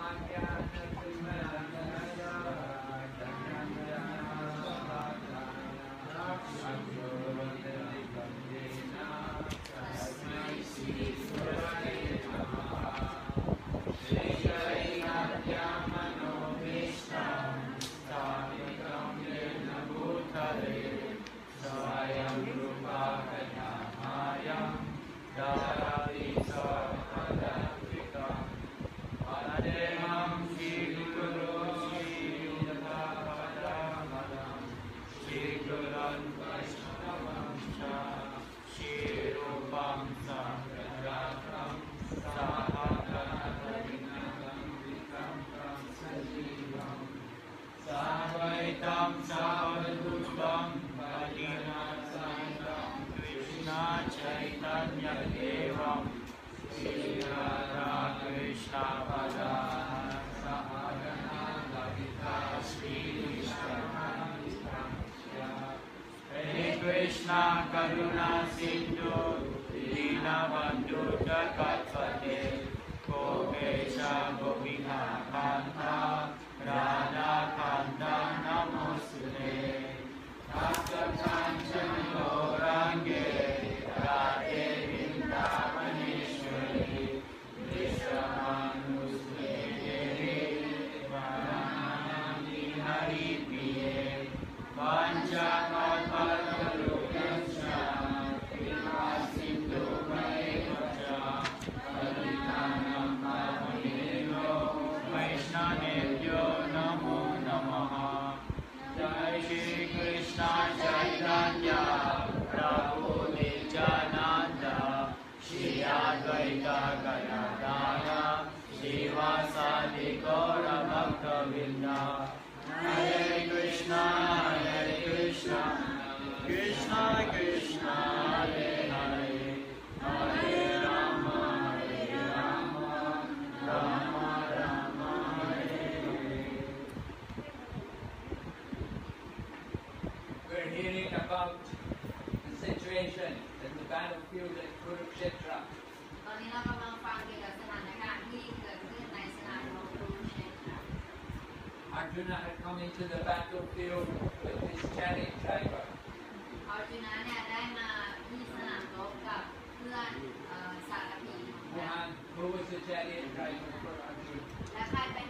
Krishna Karuna Sindhu Dinabandhu Jagatpate Gopesha Gopika Kanta Radha Kanta Namostute Bhakta Kancana Gaurange Radhe Vrindavaneshwari Vishwamanusute Devi Varanami Hari Priye Vancha Hare Krishna, Krishna Krishna, Hare Hare, Hare Rama, Rama Rama, Hare Hare. We're hearing about the situation in the battlefield at Kurukshetra. Arjuna had come into the battlefield with his chariot driver. Who was the chariot driver for Arjuna?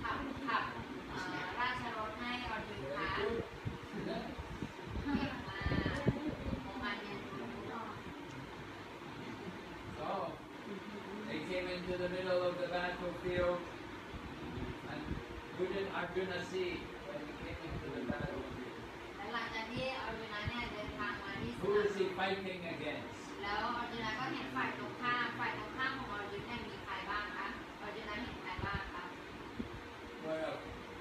So, they came into the middle of the battlefield. Who did Arjuna see when he came into the battlefield? Who is he fighting against? What else?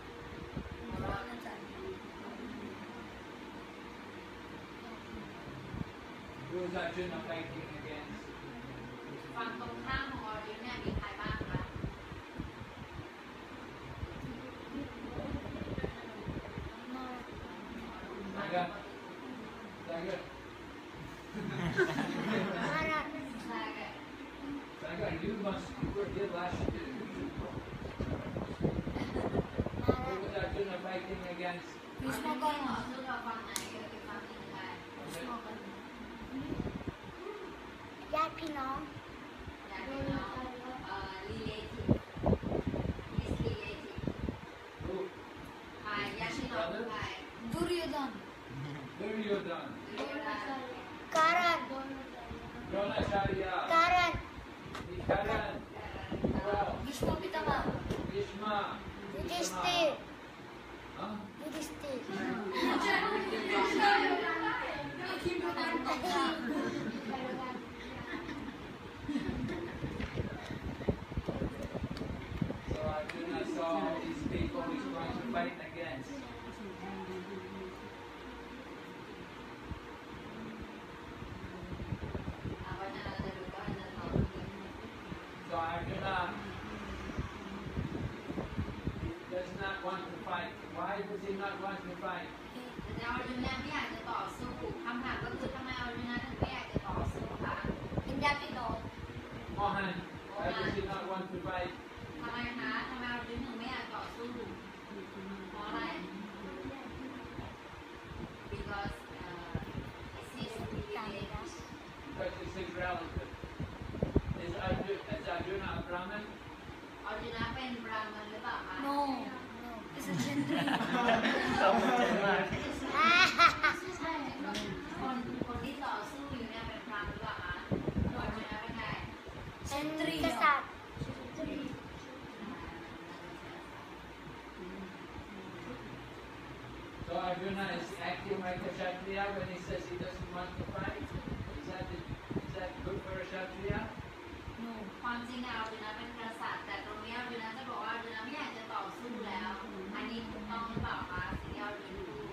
Who is Arjuna fighting against? Saga, you were here last year. Who was Arjuna fighting against? Duryodhan. Karan. Dronacharya. Karan. Karan. Bhishma Pitama. Bhishma. Yudhishthir. Huh? Yudhishthir. So Arjuna saw all these people he's going to fight against. So Arjuna does not want to fight. Why does he not want to fight? Mohan, why does he not want to fight? ำมันหรือเปล่าคะ No. It's a gentry. ขอบใจมากใช่คนที่ต่อสู้อยู่เนี่ยเป็นพรามหรือเปล่าคะอร์จุนเป็นไง Gentry. Kasat. So Arjuna is acting like a Kshatriya when he says he doesn't want to fight. Is that good for a Kshatriya? No. ความจริงเนี่ยอร์จุนเป็นกษัตริย์แต่ตรงนี้อร์จุนจะบอกว่าอร์จุนไม่อยากจะต่อสู้แล้ว อันนี้ถูกต้องหรือเปล่าคะสิ่งที่อร์จุนพูด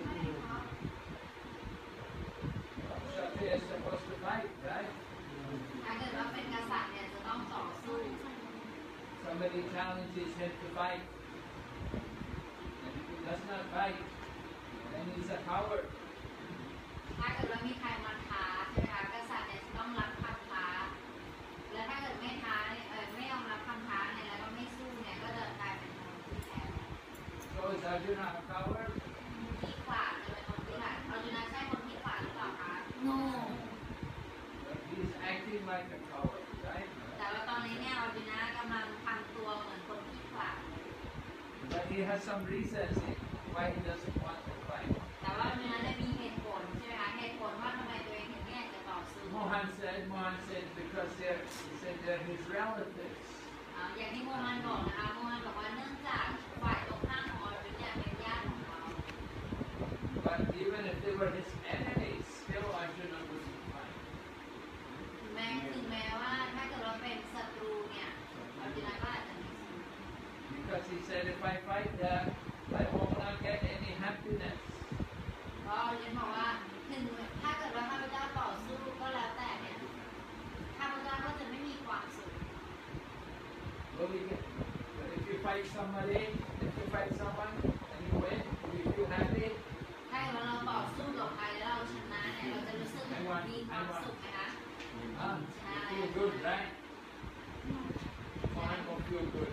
Kshatriya is supposed to fight, right? ถ้าเกิดว่าเป็นกษัตริย์เนี่ยจะต้องต่อสู้ Somebody challenges him to fight. And if he does not fight, then he's a coward. ถ้าเกิดว่ามีใครมาท้าใช่ไหมคะกษัตริย์เนี่ยจะต้องรับคำท้า และถ้าเกิดไม่ท้าเนี่ยไม่ยอมรับคำท้าเนี่ยแล้วก็ไม่สู้เนี่ยก็จะกลายเป็นคนที่แพ้ So is Arjuna a coward? ที่ขวาจะเป็นคนที่หลังอร์จุนใช่คนที่ขวาหรือเปล่าคะ No. But he's acting like a coward, right? แต่ว่าตอนนี้เนี่ยอร์จุนกำลังทำตัวเหมือนคนที่ขวา But he has some reasons why he doesn't want to fight. แต่ว่าอร์จุนเนี่ยมีเหตุผลใช่ไหมคะเหตุผลว่าทำไมตัวเองถึงไม่อยากจะต่อสู้ Mohan said because they're his relatives. อย่างที่โมฮันบอกนะคะโมฮันบอกว่าเนื่องจากฝ่ายตรงข้ามของอร์จุนเนี่ยเป็นญาติของเรา But even if they were his enemies, still Arjuna wouldn't fight. ถึงแม้ว่าถ้าเกิดเราเป็นศัตรูเนี่ยอร์จุนก็อาจจะไม่สู้ Because he said, if I fight them, I will not get any happiness. เพราะอร์จุนบอกว่าถึงถ้าเกิดว่าข้าพเจ้าต่อสู้ก็แล้วแต่เนี่ยข้าพเจ้าก็จะไม่มีความสุข But if you fight someone and you win, will you feel happy? ถ้าเกิดว่าเราต่อสู้กับใครแล้วเราชนะเนี่ยเราจะรู้สึกมีความสุขไหมคะ Huh? You feel good, right? Mohan will feel good.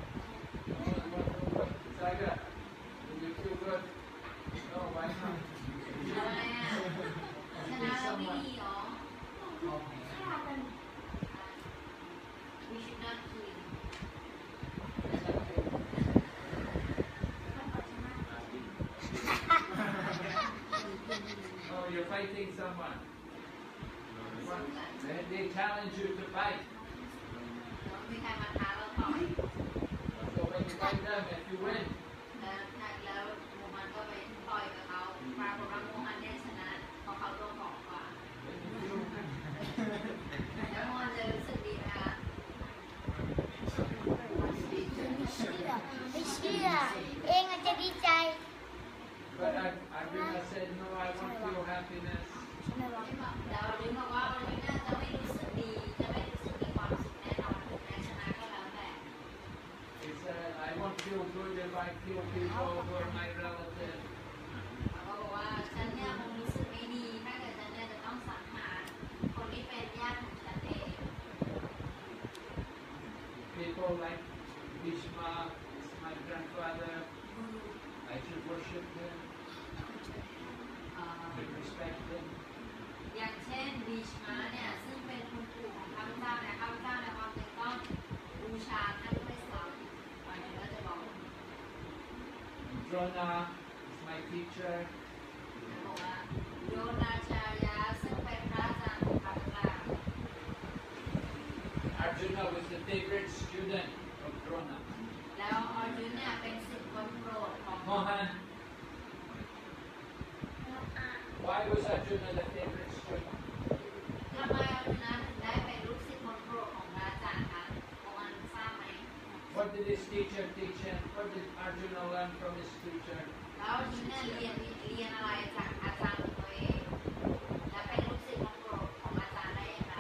Saga, will you feel good? No, why not? ทำไมอ่ะชนะเราไม่ดีหรอ We should not kill. Oh, you're fighting someone. Then they challenge you to fight. มีใครมาท้าเราต่อย So when you fight them, if you win, แล้วโมฮันก็ไปต่อยกับเขาปรากฏว่าโมฮันเนี่ยชนะเพราะเขาตัวผอมกว่า then you feel แล้วโมฮันจะรู้สึกดีไหมคะไม่เชื่อ เองอาจจะดีใจ But Arjuna said, no, I want feel happiness. ใช่ไหมวะแล้วเราบอกว่าวันนี้น่าจะไม่รู้สึกดีจะไม่รู้สึกมีความสุขแน่นอนถึงแม้ชนะก็แล้วแต่ He said, I won't feel good if I kill people who are my relatives. เขาบอกว่าฉันเนี่ยคงรู้สึกไม่ดีถ้าเกิดฉันเนี่ยจะต้องสังหารคนที่เป็นญาติของฉันเอง People like Bhishma is my grandfather. I should worship him, เอ่อ should respect him. อย่างเช่นบีชมาเนี่ยซึ่งเป็นคุณปู่ของข้าพเจ้าเนี่ยข้าพเจ้าในความจริงต้องบูชาท่านด้วยซ้ำฝ่ายนี้ก็จะบอก Drona is my teacher. บอกว่าโยนาชายาซึ่งเป็นพระอาจารย์ของข้าพเจ้า Arjuna was the favorite student of Drona. แล้วออร์จุนเนี่ยเป็นศิษย์คนโปรดของ Mohan, why was Arjuna the favorite student? ทำไมออร์จุนถึงได้เป็นลูกศิษย์คนโปรดของพระอาจารย์คะประมาณทราบไหม What did his teacher teach him? What did Arjuna learn from his teacher? แล้วออร์จุนเนี่ยเรียนอะไรจากอาจารย์ของตัวเองและเป็นลูกศิษย์คนโปรดของอาจารย์ได้อย่างไร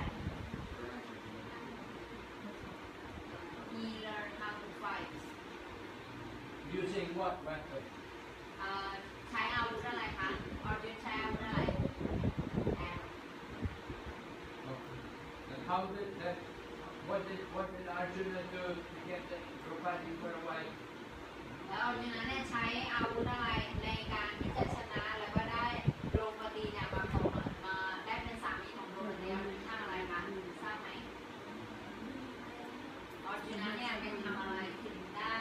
He learned how to fight Using what weapon? ใช้อาวุธอะไรคะออร์จุนใช้อาวุธอะไร And how did that? What did Arjuna do to get the Draupadi for a wife? แล้วออร์จุนเนี่ยใช้อาวุธอะไรในการที่จะชนะแล้วก็ได้โดรปดีเนี่ยมาได้เป็นสามีของโดรปดีทำอะไรคะทราบไหมออร์จุนเนี่ยเป็นทำอะไรถึงได้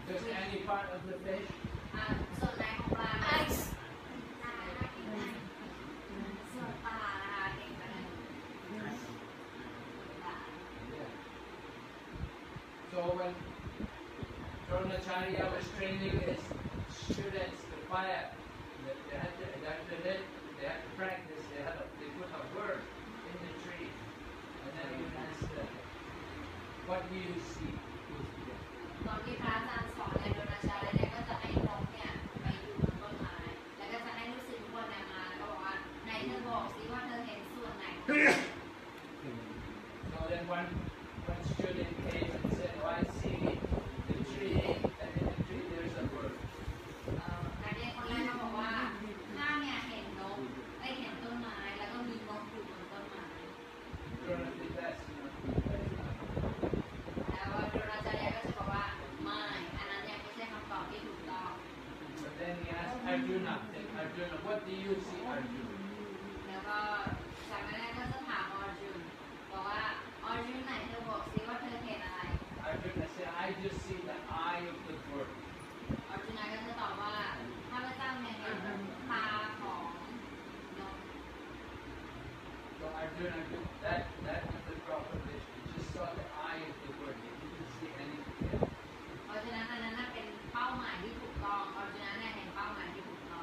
Just any part of the fish. ส่วนไหนของปลาไอซ์ส่วนปลานะคะเก่งไปเลย Yeah. So when Dronacharya was training his students to fire, they had to practice. They put a word in the tree, and then he would ask them, "What do you see?" ตอนที่พระอาจารย์สอนในโดนาชาเนี่ยก็จะให้นกเนี่ยไปอยู่บนต้นไม้ แล้วก็จะให้ลูกศิษย์ทุกคนเนี่ยมาแล้วก็บอกว่าไหนเธอบอกสิว่าเธอเห็นส่วนไหน So then one student came and said, "Oh, I see the tree, and in the tree there's a word." นักเรียนคนแรกก็บอกว่าข้าเนี่ยเห็นนกได้เห็นต้นไม้แล้วก็มีนกอยู่บนต้นไม้ Drona did that, you know. แล้วโดนาชาเนี่ยก็จะบอกว่าไม่อันนั้นยังไม่ใช่คำตอบที่ถูกต้อง But then he asked Arjuna, "What do you see, Arjuna?" แล้วก็จากนั้นก็จะถามออร์จุนบอกว่าออร์จุนไหนเธอบอกสิว่าเธอเห็นอะไร Arjuna said, "I just see the eye of the bird." ออร์จุนก็จะตอบว่าข้าพเจ้าเนี่ยเห็นตาของนก So Arjuna, that was the proper vision. He just saw the eye of the bird. He didn't see anything else. เพราะฉะนั้นอันนั้นเป็นเป้าหมายที่ถูกต้องออร์จุนเนี่ยเห็นเป้าหมายที่ถูกต้อง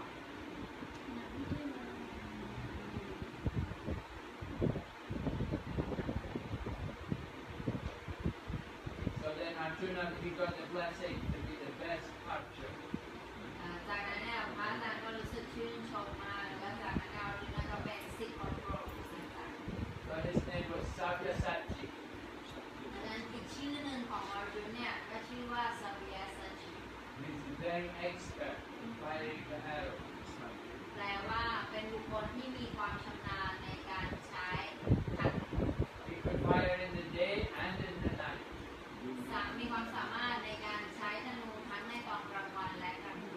So then Arjuna, he got the blessing to be the best archer. จากนั้นเนี่ยพระอาจารย์ก็รู้สึกชื่นชมมากแล้วจากนั้นออร์จุนก็เป็นศิษย์ของโปรดที่สุดค่ะ So his name was Sabyasachi. ดังนั้นอีกชื่อหนึ่งของออร์จุนเนี่ยก็ชื่อว่าซาเบียสัจจิ He's a very expert in firing the arrow. แปลว่าเป็นบุคคลที่มีความชำนาญในการใช้ขัด He could fire in the day and in the night. มีความสามารถในการใช้ธนูทั้งในตอนกลางวันและกลางคืน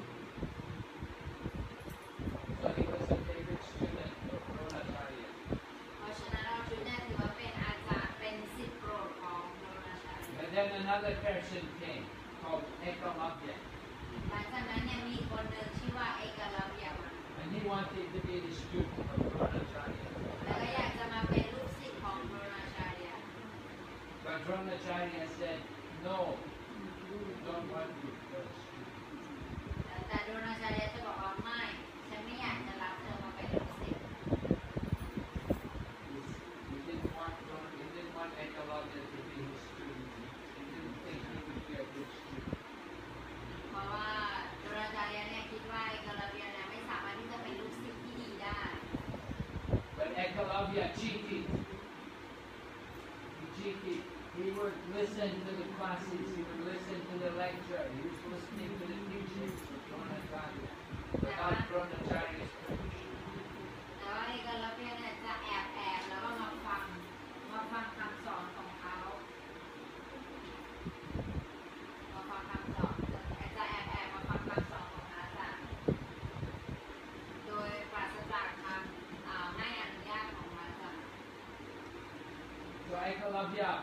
So he was a favorite student of Dronacharya. เพราะฉะนั้นเราชุดเนี่ยถือว่าเป็นอาจารย์เป็นศิษย์โปรดของโดนาชาลี And then another person came called Ekalavya. หลังจากนั้นเนี่ยมีคนหนึ่งชื่อว่าเอกลักษณ์ And he wanted to be the student of Dronacharya. แล้วก็อยากจะมาเป็นลูกศิษย์ของโดนาชาลี But Dronacharya said, "No, don't want you for a student." แต่โดนาชาลีจะบอกว่าไม่ฉันไม่อยากจะรับเธอมาเป็นลูกศิษย์ He didn't want Ekalavya to be his student. He didn't think he would be a good student. เพราะว่าโดนาชาลีเนี่ยคิดว่าเอกลักษณ์เนี่ยไม่สามารถที่จะเป็นลูกศิษย์ที่ดีได้ But Ekalavya cheated. He cheated. He would listen to the classes. He would listen to the lecture. He was listening to the teachings of Dronacharya without Dronacharya's permission. แต่ว่าเอกลักษณ์เนี่ยจะแอบแล้วก็มาฟังคำสอนของเขามาฟังคำสอนจะแอบมาฟังคำสอนของอาจารย์โดยปราศจากคำให้อนุญาตของอาจารย์ So Ekalavya,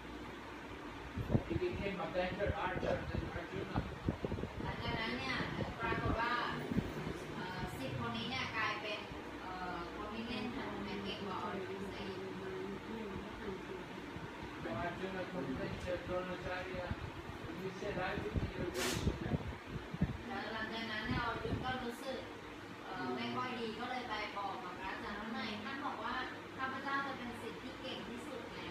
he became a better archer than Arjuna. หลังจากนั้นเนี่ยปรากฏว่าศิษย์คนนี้เนี่ยกลายเป็นคนที่เล่นธนูเนี่ยเก่งกว่าออร์จุนซะอีก So Arjuna convinced Dronacharya. He said, "I would be your good student." แล้วหลังจากนั้นเนี่ยออร์จุนก็รู้สึกไม่ค่อยดีก็เลยไปบอกกับพระอาจารย์ว่าไม่ท่านบอกว่าข้าพเจ้าจะเป็นศิษย์ที่เก่งที่สุดไง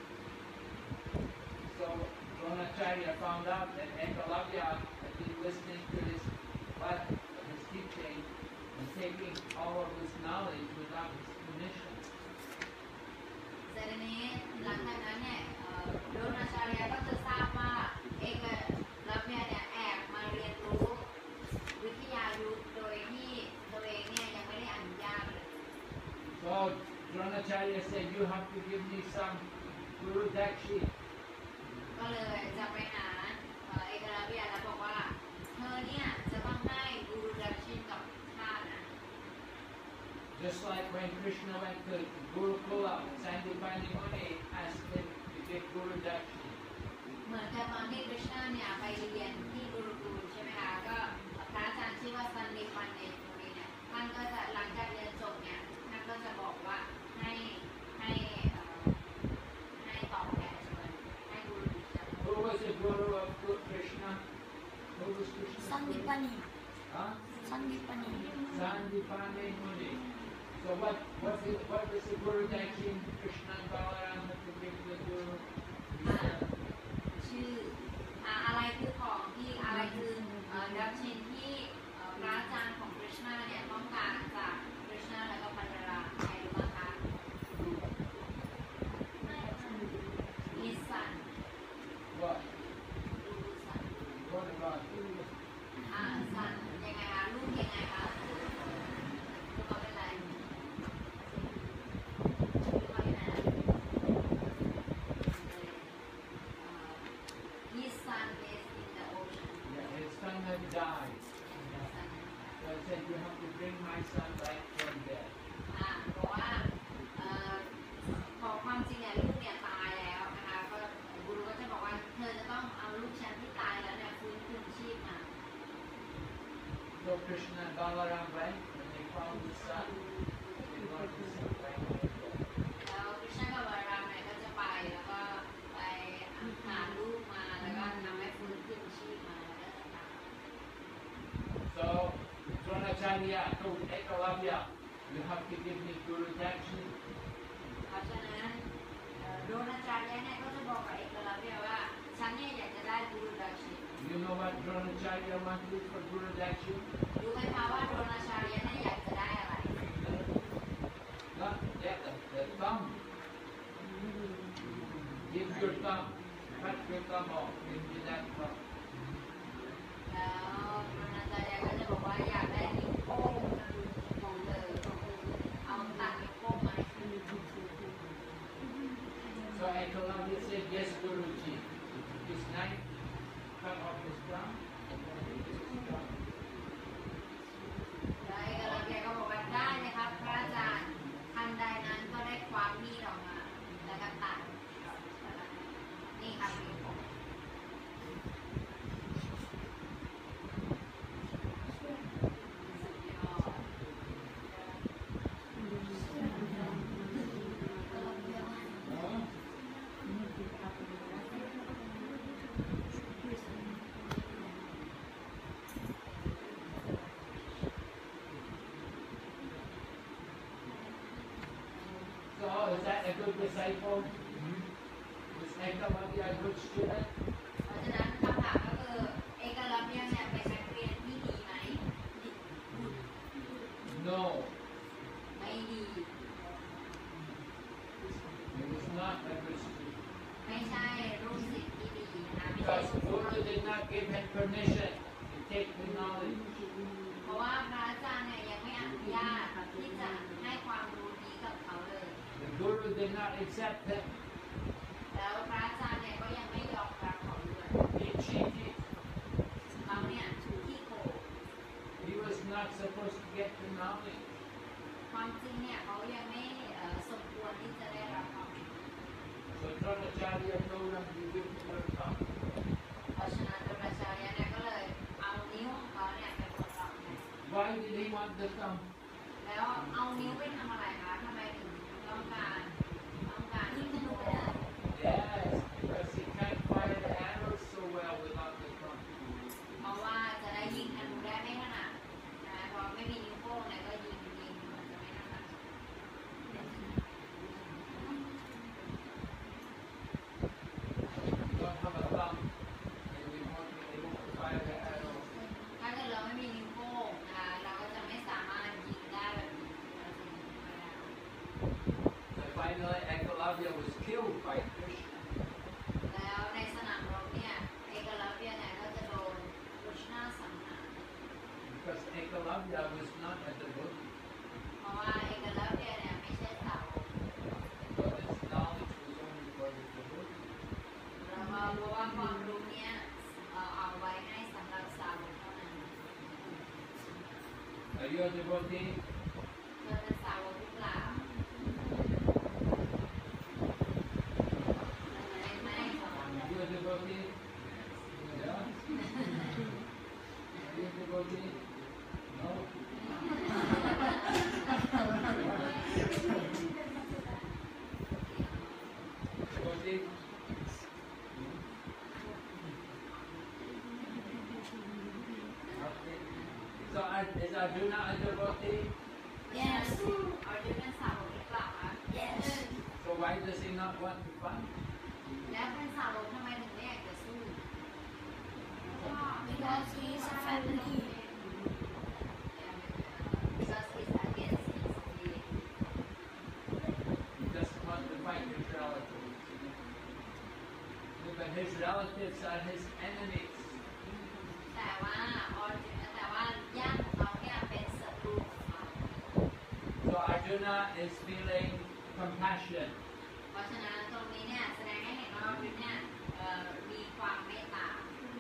So Dronacharya found out that Ekalavya had been listening to his teaching and taking all of his knowledge without his permission. แต่ทีนี้หลังจากนั้นเนี่ยโดนาชาลีก็จะทราบว่าเอกลักษณ์เนี่ยแอบมาเรียนรู้วิทยายุทธโดยที่ตัวเองเนี่ยยังไม่ได้อนุญาตเลย So Dronacharya said, "You have to give me some Guru Dakshi." ก็เลยจะไปหาเอกลักษณ์แล้วบอกว่าเธอเนี่ยจะต้องให้กูรูดักชินกับข้านะ Just like when Krishna went to Gurukula, Sandipani Muni asked him to give Guru Dakshi. เหมือนกับตอนที่คริชนาเนี่ยไปเรียนานก็จะหลังจากเรียนจบเนี่ยท่านก็จะบอกว่าให้ให้ให้ตอบแทนให้กุรุดิฉัน Who was the guru of Krishna? Who was Krishna? สันดิปานี Huh? สันดิปานี Sandipani Muni. So what was the Guru Dakshin Krishna and Balaram had to give the Guru? ชื่ออะไรคือของที่อะไรคือดัชชินที่พระอาจารย์ของคริชนาเนี่ยต้องการจากคริชนาแล้วก็ปัญญาใครรู้บ้างคะ His son What? ลูก son What about? son ยังไงคะลูกยังไงคะลูกเขาเป็นอะไรลูกเขาเป็นอะไรHis son is in the ocean Yeah, his son had died. So I said, you have to bring my son back from death. บอกว่าพอความจริงเนี่ยลูกเนี่ยตายแล้วนะคะก็กูรูก็จะบอกว่าเธอจะต้องเอาลูกฉันที่ตายแล้วเนี่ยฟื้นคืนชีพมา So Krishna and Balaram went and they found the son. They brought the son back from death. แล้วคริชนากับบารามเนี่ยก็จะไปแล้วก็ไปหาลูกมาแล้วก็ทำให้ฟื้นคืนชีพมาแล้วก็จะตาย So Dronacharya told Ekalavya, you have to give me Guru Dakshin. เพราะฉะนั้นโดนอาจารย์เนี่ยก็จะบอกกับเอกลักษณ์ว่าฉันเนี่ยอยากจะได้กุรุดักชิน You know what Dronacharya wanted for Guru Dakshin? รู้ไหมคะว่าโดนอาจารย์เนี่ยอยากจะได้อะไร Not that, the thumb. Give your thumb. Cut your thumb off. Give me that thumb. แล้วโดนอาจารย์ก็จะบอกว่าอยากได้นิ้วโป้งของเธอเอาตัดนิ้วโป้งมา So Ekalavya said, yes, Guruji. His knife cut off his thumb. แล้วเอกลักษณ์ก็บอกว่าได้นะครับพระอาจารย์ทันใดนั้นก็ได้ความมีดออกมาแล้วก็ตัดนี่ครับนิ้วโป้ง No? So is that a good disciple? Is Ekalavya a good student? เพราะฉะนั้นคำถามก็คือเอกลักษณ์เนี่ยเป็นนักเรียนที่ดีไหม No. ไม่ดี He was not a good student. ไม่ใช่ลูกศิษย์ที่ดีนะคะไม่ใช่ Because Guru did not give him permission to take the knowledge. เพราะว่าพระอาจารย์เนี่ยยังไม่อนุญาตที่จะให้ความรู้นี้กับเขาเลย The Guru did not accept him. แล้วพระอาจารย์เนี่ยก็ยังไม่ยอมรับเขาด้วย He cheated. เขาเนี่ยที่โกง He was not supposed to get the knowledge. ความจริงเนี่ยเขายังไม่สมควรที่จะได้รับความรู้ So Dronacharya told him, you give me your thumb. เพราะฉะนั้นพระอาจารย์เนี่ยก็เลยเอานิ้วของเขาเนี่ยไปปลดล็อกให้ Why did he want the thumb? แล้วเอานิ้วไปทำอะไรคะทำไมถึงต้องการที่จะรู้ได้ Yes, because he can't fire the arrows so well without the thumb. เพราะว่าจะได้ยิงธนูได้ไม่ถนัดนะเพราะไม่มีนิ้วโป้งเนี่ยก็ยิงมันจะไม่ถนัด Don't have a thumb. And we won't be able to fire the arrows. ถ้าเกิดเราไม่มีนิ้วโป้งนะคะเราก็จะไม่สามารถยิงได้แบบนี้เราจะยิงไม่ได้ So finally, Ekalavya was killed by Krishna. แล้วในสนามรบเนี่ยเอกลักษณ์เนี่ยก็จะโดนคริชนาสังหาร Because Ekalavya was not a devotee. เพราะว่าเอกลักษณ์เนี่ยไม่ใช่สาวก So this knowledge was only for the devotee. แล้วก็เพราะว่าความรู้เนี่ยเอาไว้ให้สำหรับสาวกเท่านั้น Are you a devotee? เธอเป็นสาวกหรือเปล่าไม่ Are you a devotee? Yeah? Are you a devotee? No? is Arjuna a devotee? Yes. เอาดูเป็นสาวกหรือเปล่าคะ Yes. So why does he not want to fight? แล้วเป็นสาวกทำไมถึงไม่อยากจะสู้ Because he is a family. because he's against his belief He doesn't want to fight his relatives. But his relatives are his enemies. แต่ว่าญาติของเขาเนี่ยเป็นศัตรูของเขา So Arjuna is feeling compassion. เพราะฉะนั้นตรงนี้เนี่ยแสดงให้เห็นว่าออร์จุนเนี่ยมีความเมตตา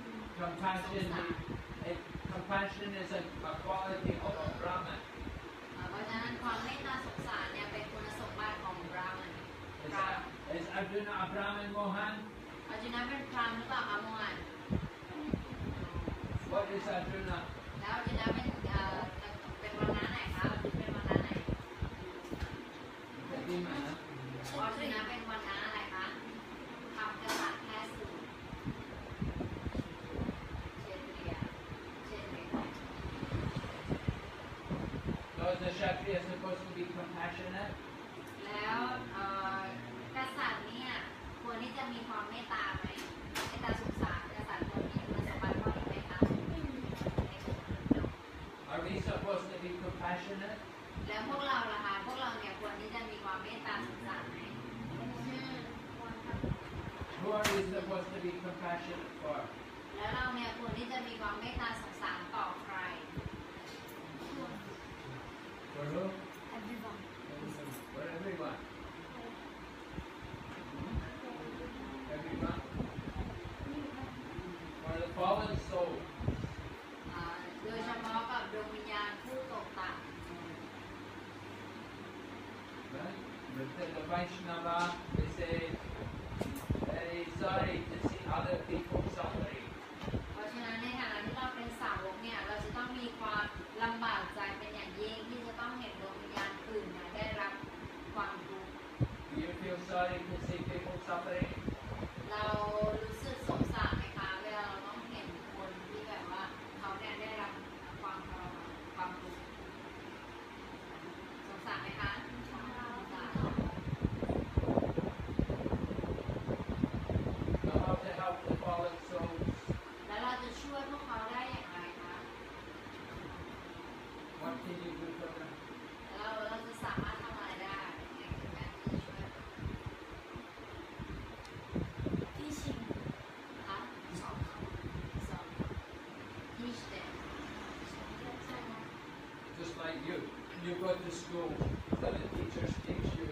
Compassion is a quality of a Brahman. เพราะฉะนั้นความเมตตาสงสารเนี่ยเป็นคุณสมบัติของบราหมณ์ Is Arjuna a Brahman, Mohan? ออร์จุนเป็นพรามหรือเปล่าคะมวน What is Arjuna? แล้วออร์จุนเป็นวันน้าไหนคะเป็นวันน้าไหน Kadimana? ออร์จุนเป็นวันน้าอะไรคะทำกษัตริย์แค่สูงเชตรีย So is the Kshatriya supposed to be compassionate? แล้วกษัตริย์เนี่ยควรที่จะมีความเมตตาไหมเมตตาสงสารกษัตริย์ควรมีคุณสมบัติข้อนี้ไหมคะ Are we supposed to be compassionate? แล้วพวกเราล่ะคะพวกเราเนี่ยควรที่จะมีความเมตตาสงสารไหม Who are we supposed to be compassionate for? แล้วเราเนี่ยควรที่จะมีความเมตตาสงสารต่อใคร For who? Everyone. For everyone. Everyone. For the fallen soul. โดยเฉพาะกับดวงวิญญาณผู้ตกต่ำ Right? With the Vaishnava, they say, very sorry to see other people suffering. เพราะฉะนั้นในฐานะที่เราเป็นสาวกเนี่ยเราจะต้องมีความลำบากใจเป็นอย่างยิ่งที่จะต้องเห็นดวงวิญญาณอื่นเนี่ยได้รับความทุกข์ Do you feel sorry to see people suffering? เรารู้สึกสงสารไหมคะเวลาเราต้องเห็นคนที่แบบว่าเขาเนี่ยได้รับความทรมานความทุกข์สงสารไหมคะสงสาร So how to help the fallen souls? แล้วเราจะช่วยพวกเขาได้อย่างไรคะ What can you do for them? แล้วเราจะสามารถทำอะไรได้ในการที่จะช่วย Teaching. คะสอน teach them Just like you. You go to school, so the teachers teach you.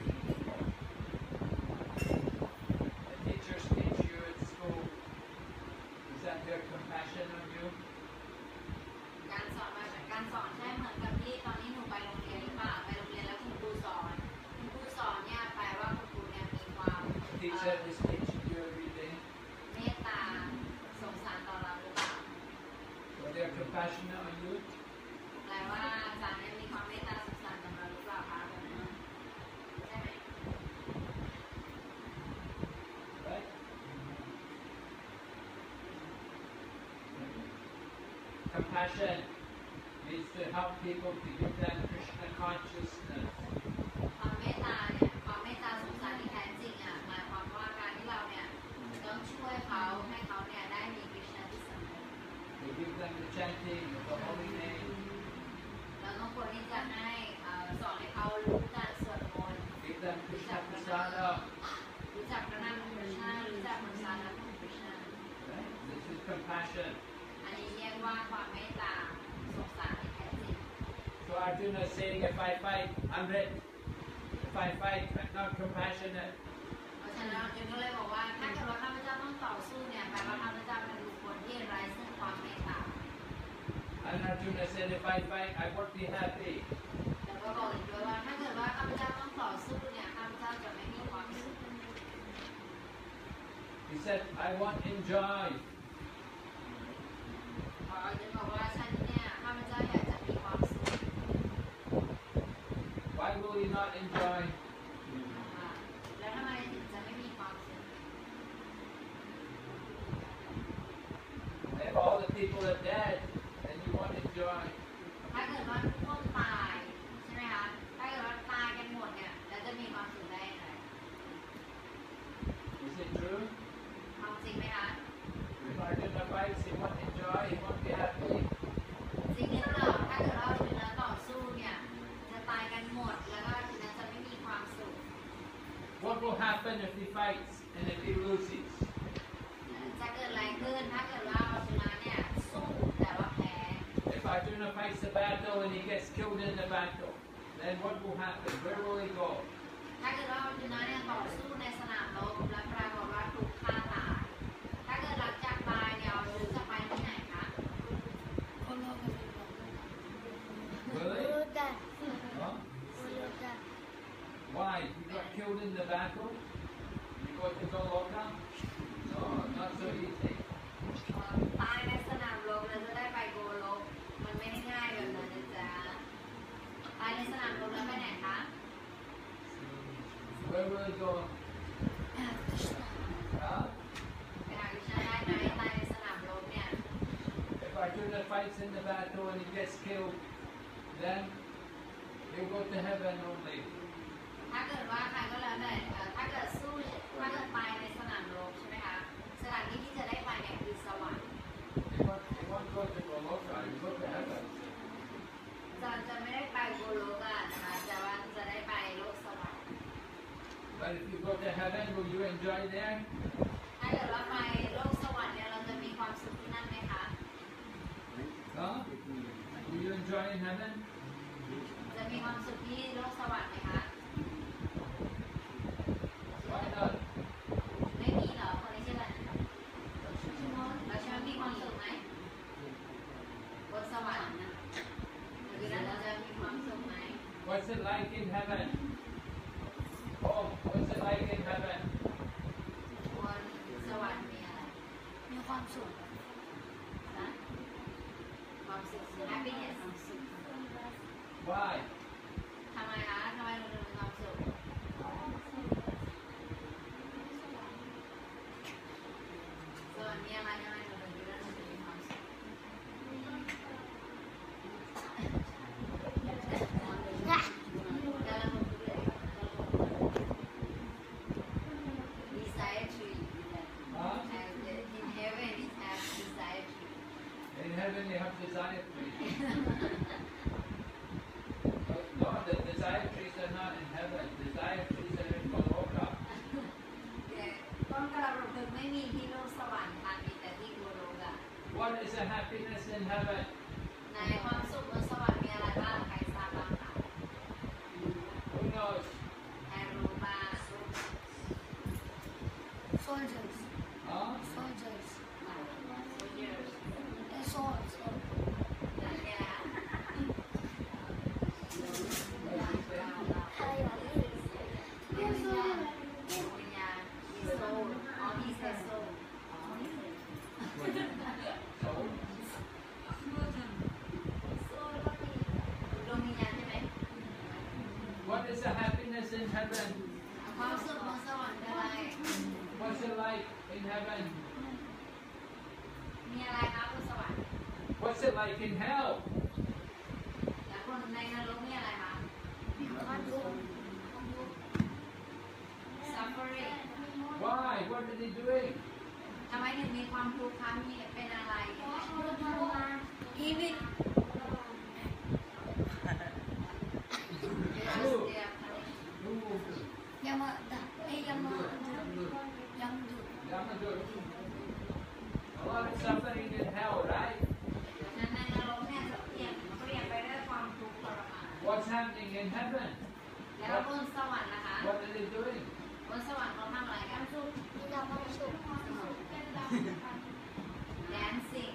The teachers teach you at school. Is that their compassion on you? การสอนมาจากการสอนใช่เหมือนกับที่ตอนนี้หนูไปโรงเรียนหรือเปล่าไปโรงเรียนแล้วคุณครูสอนเนี่ยแปลว่าคุณครูเนี่ยมีความ The teacher is teaching you every day. เมตตาสงสารต่อเราหรือเปล่า So they're compassionate on you. แปลว่าอาจารย์เนี่ยมีความเมตตาสงสารต่อเราหรือเปล่าคะใช่ไหม Right? Compassion means to help people to give them Krishna consciousness. ความเมตตาเนี่ยความเมตตาสงสารที่แท้จริงอ่ะหมายความว่าการที่เราเนี่ยต้องช่วยเขาให้เขาเนี่ยได้มีกฤษณะที่สมบูรณ์ To give them the chanting of the holy name. เราต้องควรที่จะให้สอนให้เขารู้การสวดมนต์ Give them Krishna prasada. รู้จักพระนามของพระเจ้ารู้จักประสาทของพระเจ้า Right? This is compassion. อันนี้เรียกว่าความเมตตาสงสารที่แท้จริง So Arjuna is saying, if I fight, I'm rich. If I fight, I'm not compassionate. เพราะฉะนั้นจึงก็เลยบอกว่าถ้าเกิดว่าข้าพเจ้าต้องต่อสู้เนี่ยแปลว่าข้าพเจ้าเป็นบุคคลที่ไร้ซึ่งความเมตตา And Arjuna said, if I fight, I won't be happy. แล้วก็บอกอีกด้วยว่าถ้าเกิดว่าข้าพเจ้าต้องต่อสู้เนี่ยข้าพเจ้าจะไม่มีความสุข He said, I want enjoy. พอจึงบอกว่าฉันเนี่ยข้าพเจ้าอยากจะมีความสุข Why will he not enjoy? แล้วทำไมถึงจะไม่มีความสุข If all the people are dead, then you want enjoy. ถ้าเกิดว่าทุกคนตายใช่ไหมคะถ้าเกิดว่าตายกันหมดเนี่ยแล้วจะมีความสุขได้ยังไง Is it true? ความจริงไหมคะ If I do the fights, he won't enjoy, he won't be happy. จริงหรือเปล่าถ้าเกิดว่าถึงแล้วต่อสู้เนี่ยจะตายกันหมดแล้วก็ถึงนั้นจะไม่มีความสุข What will happen if he fights and if he loses? จะเกิดอะไรขึ้นถ้าเกิดว่าเราชนะเนี่ยสู้แต่ว่าแพ้ If Arjuna fights the battle and he gets killed in the battle, then what will happen? Where will he go? ถ้าเกิดว่าเราชนะเนี่ยต่อสู้ในสนามรบและปรากฏว่าถูกฆ่าตายถ้าเกิดหลังจากตายเนี่ยเราจะไปที่ไหนคะคนโลกเป็นแบบ Really? รู้กัน Huh? รู้กัน Why? You got killed in the battle? You go to Goloka? No, not so easy. ตายในสนามรบแล้วจะได้ไปโกโลกมันไม่ได้ง่ายแบบนั้นนะจ๊ะตายในสนามรบแล้วไปไหนคะ Where will he go? แอบกระชาก Huh? ไปหาวิชาได้ไหมตายในสนามรบเนี่ย If Arjuna fights in the battle and he gets killed, then he'll go to heaven only. ถ้าเกิดว่าใครก็แล้วแต่ถ้าเกิดสู้ถ้าเกิดตายในสนามรบใช่ไหมคะสถานที่ที่จะได้ไปเนี่ยคือสวรรค์ He won't go to Goloka, he'll go to heaven. จะไม่ได้ไปโกโลกอะนะคะแต่ว่าจะได้ไปโลกสวรรค์ But if you go to heaven, will you enjoy there? ถ้าเกิดว่าไปโลกสวรรค์เนี่ยเราจะมีความสุขที่นั่นไหมคะ Huh? Will you enjoy in heaven? จะมีความสุขที่โลกสวรรค์ไหมคะ Why not? ไม่มีเหรอคนนี้ชื่ออะไรเราชอบมีความสุขไหมบนสวรรค์นะหรือนั้นเราจะมีความสุขไหม What's it like in heaven? Oh, what's it like in heaven? บนสวรรค์มีอะไรมีความสุขนะความสุข happiness ความสุข Why? ทำไมคะทำไมเราถึงมีความสุขส่วนมีอะไรทำไมเราถึงคิดว่าเราจะมีความสุขนะ Desire tree. Huh? In heaven it has desire tree. In heaven you have desire trees. No, the desire trees are not in heaven. Desire trees are in Goloka. ต้นกระรพึกไม่มีที่โลกสวรรค์ค่ะมีแต่ที่โกโลกอะ What is the happiness in heaven? ในความสุขบนสวรรค์มีอะไรบ้างใครทราบบ้างคะ Who knows? ใครรู้บ้าง soldiers Huh? soldiers Soldiers and swords นั่นแหละอะไรอย่างนี้ดวงวิญญาณดวงวิญญาณมีโซลอ๋อมีเซโซล Soul? ดวงวิญญาณใช่ไหม What is the happiness in heaven? ความสุขบนสวรรค์คืออะไร What's it like in heaven? มีอะไรครับบนสวรรค์ What's it like in hell? แล้วคนในนรกมีอะไรคะความทุกข์ suffering Why? What are they doing? ทำไมถึงมีความทุกข์คะมีเป็นอะไรอีวิต Who? Who? ยามาดะไอยามาดุยำดุ Yamadur. A lot of suffering in hell, right? นั้นในนรกเนี่ยจะเปลี่ยนไปด้วยความทุกข์ทรมาน What's happening in heaven? แล้วบนสวรรค์นะคะ What are they doing? บนสวรรค์เขาทำอะไรกันมีแต่ความสุข dancing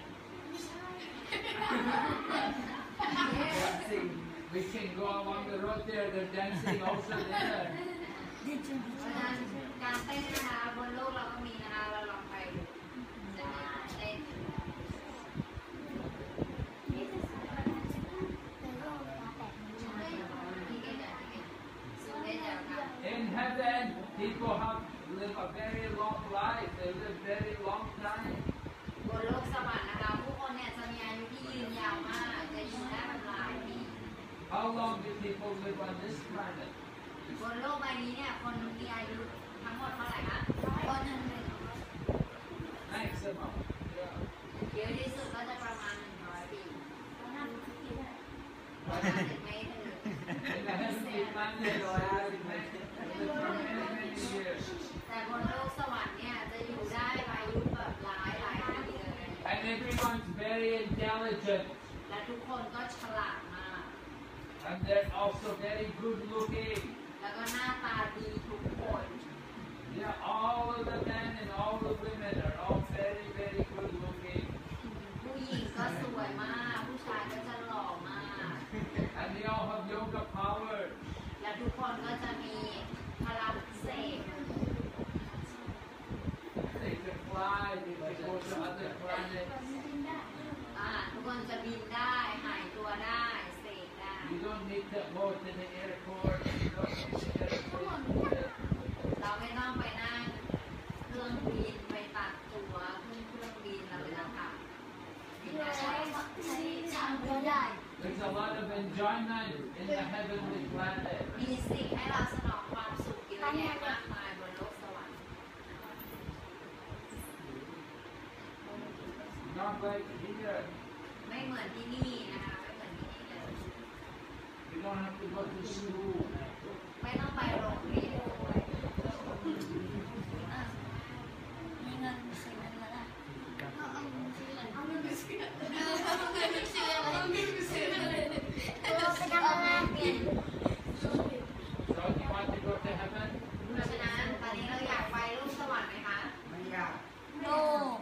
Dancing. We can go along the road there. They're dancing also there. ดิจิทัเพราะฉะนั้นการเต้นนะคะบนโลกเราก็มีนะคะเราลองไปดูจะมีการเต้นในโลกมาแบบนี้ที่เกจะสูงได้จากค่ะ In heaven, people have live a very long life. They live very long time. บนโลกสวรรค์นะคะผู้คนเนี่ยจะมีอายุที่ยืนยาวมากจะอยู่ได้เป็นหลาย people live on this planet? บนโลกใบนี้เนี่ยคนมีอายุทั้งหมดเท่าไหร่คะวันหนึ่งเลย Maximum. เยอะที่สุดก็จะประมาณ100 ปีวันนั้นที่ได้ไม่ถึง In the heavenly planet, they live for many, many years. แต่บนโลกสวรรค์เนี่ยจะอยู่ได้อายุแบบหลายปีเลย And everyone's very intelligent. และทุกคนก็ฉลาดมาก And they're also very good looking. แล้วก็หน้าตาดีทุกคน Yeah, all of the men and all the women are all very, very good looking. ผู้หญิงก็สวยมาก ผู้ชายก็จะหล่อมาก And they all have yoga power. และทุกคนก็จะมีพลังเสก They can fly, they can go to other planets. ทุกคนจะบินได้หายตัวได้เสกได้ You don't need to go to the airport. You don't need to get a ticket. เราไม่ต้องไปนั่งเครื่องบินไปตัดตั๋วขึ้นเครื่องบินเราไม่ต้องทำบินได้ใช้ทางก็ได้ There's a lot of enjoyment in the heavenly planet. มีสิ่งให้เราสนองความสุขเยอะแยะมากมายบนโลกสวรรค์ Not like here. ไม่เหมือนที่นี่นะคะไม่เหมือนที่นี่เลย You don't have to go to school. ไม่ต้องไปโรงเรียนด้วยมีเงินซื้อเงินมาได้เอาเงินซื้ออะไรเอาเงินไปซื้ออะไรเอาเงินไปซื้ออะไรเอาเงินไปซื้ออะไรเราไปทำอะไรเปลี่ยน So you want to go to heaven? เพราะฉะนั้นตอนนี้เราอยากไปโลกสวรรค์ไหมคะ No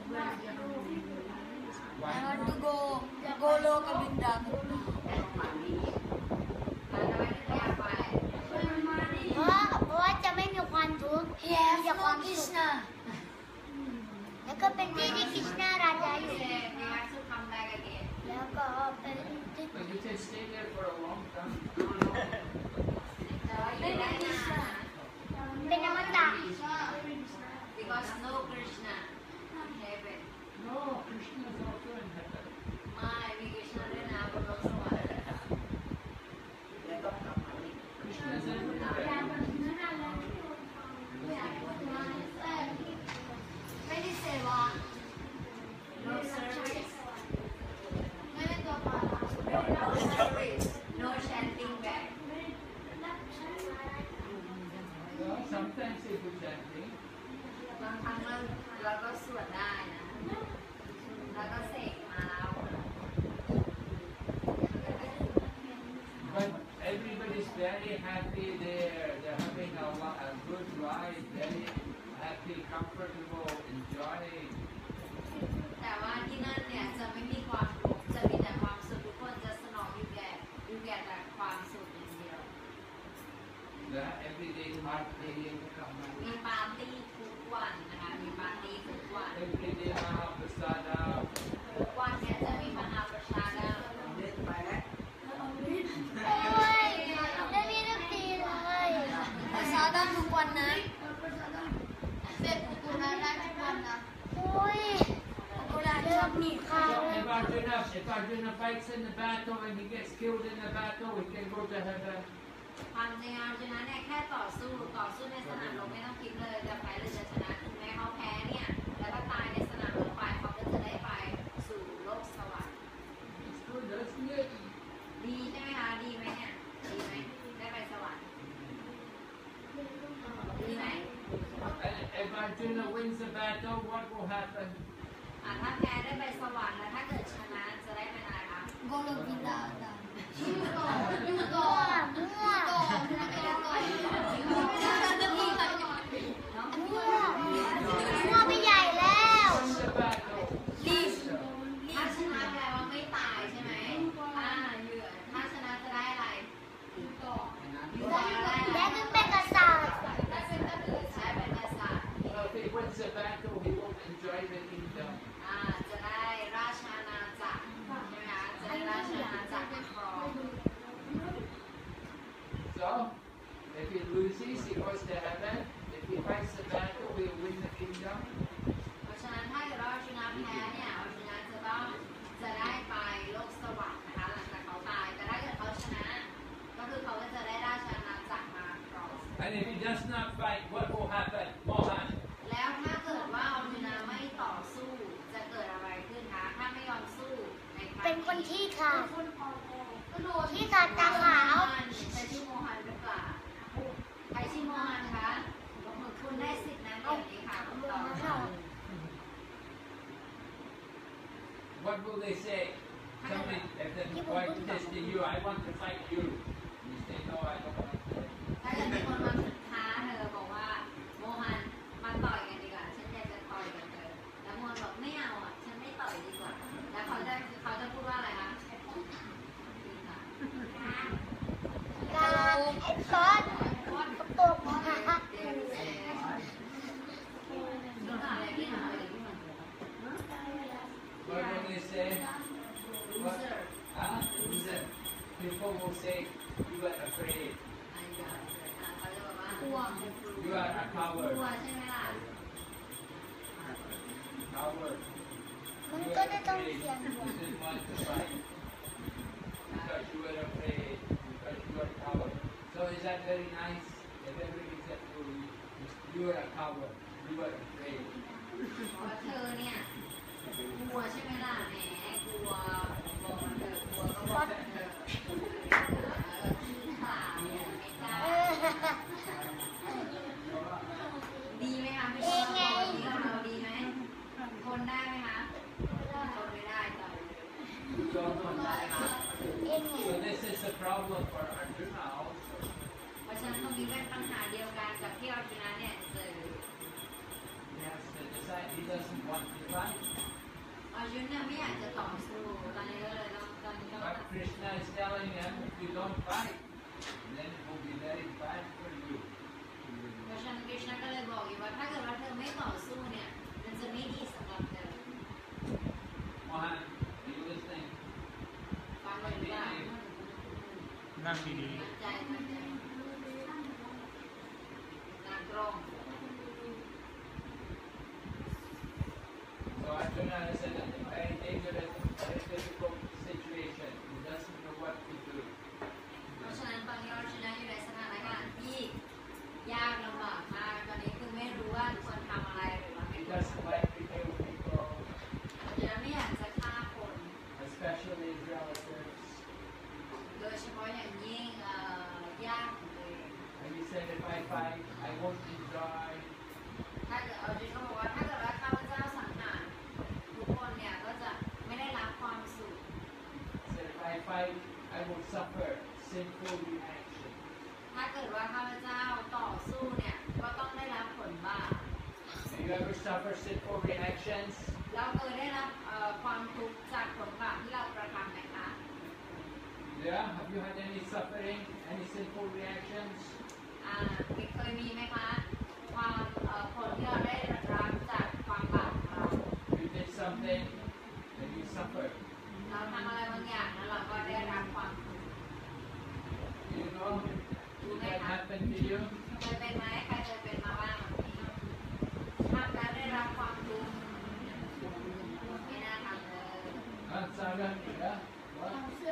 I want to go Loka Vrindavan แต่ฝั่งนี้เราจะไม่ได้อยากไปเพราะว่าจะไม่มีความทุกข์มีความสุขแล้วก็เป็นที่ที่คริชนาราชาอยู่ We have to come back again แล้วก็เป็นที่ But you can stay there for a long time. แต่ว่าอยู่ได้นานนะเป็นอมตะ because no Krishna in heaven No, Krishna is also in heaven. ไม่มีคริชนาด้วยนะบนโลกสวรรค์ Krishna is everywhere. ไม่ได้เสวะ no service ไม่ได้ตัวปลา no service no chanting back Well, sometimes they do chanting. บางครั้งเราก็สวดได้นะแล้วก็เสกมาแล้ว But everybody's very happy there. They're having a good ride, very happy, comfortable, enjoying. แต่ว่าที่นั่นเนี่ยจะไม่มีความทุกข์จะมีแต่ความสุขทุกคนจะสนองอยู่แก่แต่ความสุขอย่างเดียว The everyday partying, มีปาร์ตี้ทุกวันนะคะมีปาร์ตี้ทุกวัน everyday Mahaprasada. ทุกวันเนี่ยจะมีมหาประชาดาโอ้ยได้มีทุกทีเลยภาษาด้านทุกวันนะเสร็จกูได้ทุกวันนะโอ้ยกูได้ชอบหนีข้าว So if Arjuna fights in the battle and he gets killed in the battle, he can go to heaven. ความจริงอาร์จุนะเนี่ยแค่ต่อสู้ในสนามรบไม่ต้องคิดเลยจะแพ้หรือจะชนะถึงแม้เขาแพ้เนี่ยแล้วก็ตายในสนามรบไปเขาก็จะได้ไปสู่โลกสวรรค์ It's good, isn't it? ดีใช่ไหมคะดีไหมเนี่ยดีไหมได้ไปสวรรค์ดีไหม And if Arjuna wins the battle, what will happen? ถ้าแพ้ได้ไปสวรรค์แล้วถ้าเกิดชนะจะได้เป็นอะไรคะโกโลกิดาดามั่วมั่วไปใหญ่แล้ว Win the battle. ถ้าชนะแปลว่าไม่ตายใช่ไหมเหยื่อถ้าชนะจะได้อะไรต่อได้อะไรและคือเป็นกษัตริย์ใช้เป็นกษัตริย์ Well, if he wins the battle, he will does not fight, what will happen? Mohan. แล้วถ้าเกิดว่าออร์จุนาไม่ต่อสู้จะเกิดอะไรขึ้นคะถ้าไม่ยอมสู้ในครั้งเป็นคนที่ขาดก็โดนที่ขาดตาขาวใครชื่อโมฮันหรือเปล่าใครชื่อโมฮันคะคุณได้สิทธิ์นั้นเดี๋ยวนี้ค่ะคุณต่อ What will they say? Somebody, if the boy says to you, I want to fight you. You say, no, I don't want to fight. ถ้าเกิดมีคนมาท้าเธอบอกว่าโมฮันมาต่อยกันดีกว่าฉันอยากจะต่อยกับเธอแล้วโมฮันบอกไม่เอาอ่ะฉันไม่ต่อยดีกว่าแล้วเขาจะพูดว่าอะไรคะการไอ้ซอสตกมา What will they say? What? Huh? People will say, you are afraid. You are a กลั coward. วใช่ไหมล่ะ Coward. มัน You ก็ are จะต้อง afraid. เสียง You didn't want to fight. Because you were afraid. Because you are a coward. So is that very nice? If everybody said, oh, you are a coward. You are afraid. เพราะเธอเนี่ยกลัวใช่ไหมล่ะแหมกลัวบอกมันเถอะกลัวก็บอกมันเถอะขี้ขลาดเนี่ยไม่กล้าดีไหมคะพี่ชอบบอกดีกับเราดีไหมทนได้ไหมคะทนไม่ได้ต่อเลย So, ทนได้ค่ะเองไง so this is the problem for Arjuna also. เพราะฉะนั้นตรงนี้เป็นปัญหาเดียวกันกับที่ออร์จุนเนี่ยเจอ He has to decide he doesn't want to fight. ออร์จุนเนี่ยไม่อยากจะต่อสู้ตอนนี้ก็เลยต้องตอนนี้ก็ But Krishna is telling him, if you don't fight, then it will be very bad for you. เพราะฉะนั้นคริชนาก็เลยบอกอยู่ว่าถ้าเกิดว่าเธอไม่ต่อสู้เนี่ยมันจะไม่ดีสำหรับเธอ Mohan, are you listening? ฟังเลยว่านั่งดีตั้งใจตั้งใจนางตรง So Arjuna is in a very dangerous, very difficult situation. He doesn't know what to do. เพราะฉะนั้นตอนนี้ออร์จุนอยู่ในสถานการณ์ที่ยากลำบากมากตอนนี้คือไม่รู้ว่าควรทำอะไรหรือว่าไม่ He ควร doesn't like to kill people, ออร์จุนไม่อยากจะฆ่าคน especially his relatives. โดยเฉพาะอย่างยิ่งญาติของตัวเอง And he said, if I fight, I won't enjoy. ถ้าเกิดออร์จุนก็บอกว่าถ้าเกิดว่าข้าพเจ้าสังหารทุกคนเนี่ยก็จะไม่ได้รับความสุข He said, if I fight, I will suffer sinful reaction. ถ้าเกิดว่าข้าพเจ้าต่อสู้เนี่ยก็ต้องได้รับผลบาป Have you ever suffered sinful reactions? เราเคยได้รับความทุกข์จากผลบาปที่เรากระทำไหมคะ Yeah? Have you had any suffering, any sinful reactions? เคยมีไหมคะความผลที่เราได้รับจากความบาปของเรา You did something and you suffered. เราทำอะไรบางอย่างแล้วเราก็ได้รับความทุกข์ You know? Did that happen to you? เคยเป็นไหมใครเคยเป็นมาบ้างแบบนี้ทำแล้วได้รับความทุกข์ไม่น่าทำเลย Sarah, yeah? What? ทำเสื้อ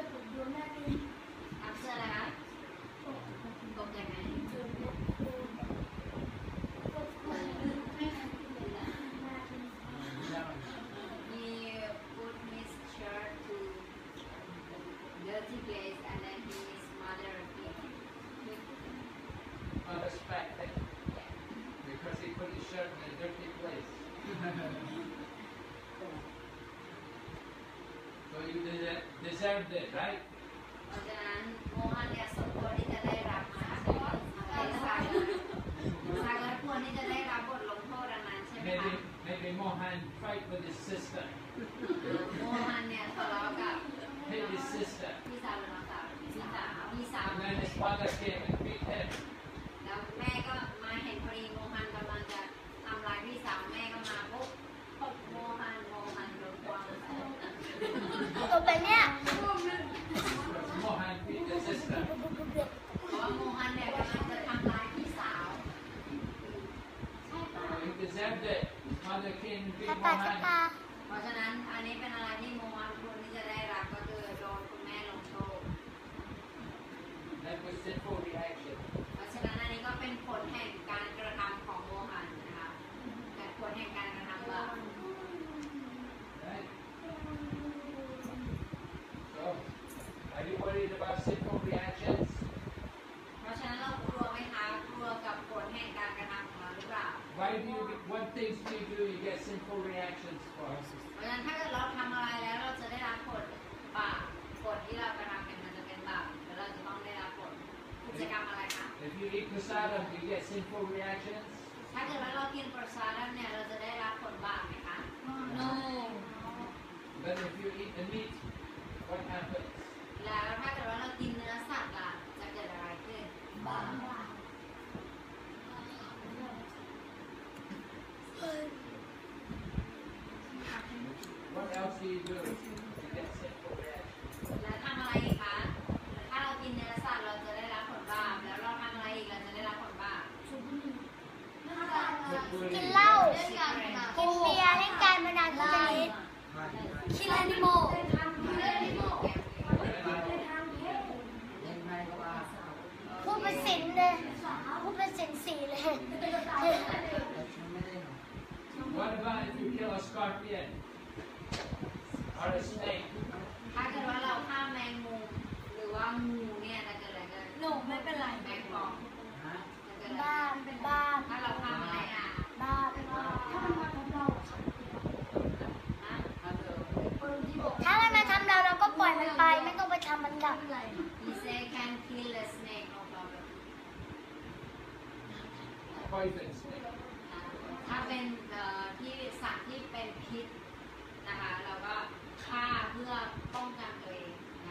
อะไรคะตกยังไง He put his shirt to dirty place and then his mother beat him. Unexpected. Because he put his shirt in a dirty place. So you deserved it, right? เพราะฉะนั้นโมฮันเนี่ยสมควรที่จะได้รับมาซาเกอร์ควรที่จะได้รับบทลงโทษดังนั้นใช่ไหมคะ Maybe Mohan fight with his sister. โมฮันเนี่ยทะเลาะกับ Hit his sister. พี่สาวหรือน้องสาวพี่สาว And then his father came and beat him. แล้วแม่ก็มาเห็นพอดีโมฮันกำลังจะทำร้ายพี่สาวแม่ก็มาปุ๊บตบโมฮันโดนควงตัวเป็นเนี่ย Because Mohan beat the sister. เพราะว่าโมฮันเนี่ยกำลังจะทำร้ายพี่สาว So he deserved it. His mother came and ชะ beat ตาชะ Mohan. ตาเพราะฉะนั้นอันนี้เป็นอะไรที่โมฮันควรที่จะได้รับก็คือโดนคุณแม่ลงโทษ That was sinful reaction. เพราะฉะนั้นอันนี้ก็เป็นผลแห่ง prasadam, do you get sinful reactions? ถ้าเกิดว่าเรากินประสาทแล้วเนี่ยเราจะได้รับผลบาปไหมคะ no But if you eat the meat, what happens? แล้วถ้าเกิดว่าเรากินเนื้อสัตว์ล่ะจะเกิดอะไรขึ้นบาป What else do you do to get sinful reactions? แล้วทำอะไรอีกคะ ถ้าเรากินเนื้อสัตว์เราจะได้รับผลบาป แล้วเราทำอะไรอีกเราจะได้รับผลบาปกินเหล้ากินเบียร์เล่นการพนันทุจริตคิลแอนิโมพูดเป็นสินเลยพูดเป็นสินสีเลย What about if you kill a scorpion or a snake? ถ้าเกิดว่าเราฆ่าแมงมุมหรือว่างูเนี่ยจะเกิดอะไรขึ้นหนูไม่เป็นไรแมงป่องจะเกิดอะไรบ้าขึ้นบ้าถ้าเราฆ่าอะไรอ่ะบ้าถ้ามันมาทำเราฮะถ้ามันมาทำเราเราก็ปล่อยมันไปไม่ต้องไปทำมันกลับ He say can kill a snake no problem Poison snake. ถ้าเป็นที่สัตว์ที่เป็นพิษนะคะเราก็ฆ่าเพื่อป้องกันตัวเองนะ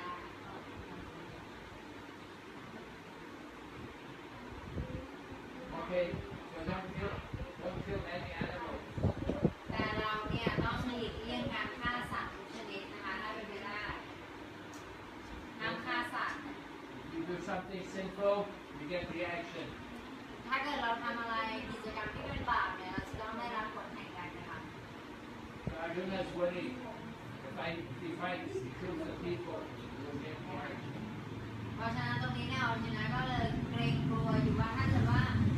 Okay, so don't kill any animals. แต่เราเนี่ยต้องหลีกเลี่ยงการฆ่าสัตว์ทุกชนิดนะคะถ้าเป็นไปได้ห้ามฆ่าสัตว์ You do something sinful, you get reaction. ถ้าเกิดเราทำอะไรกิจกรรมที่เป็นบาปเนี่ยเราจะต้องได้รับผลแห่งการกระทำ So Arjuna's worried. If he fights, he kills the people, he will get reaction. เพราะฉะนั้นตรงนี้เนี่ยออร์จินาก็เลยเกรงกลัวอยู่ว่าถ้าเกิดว่า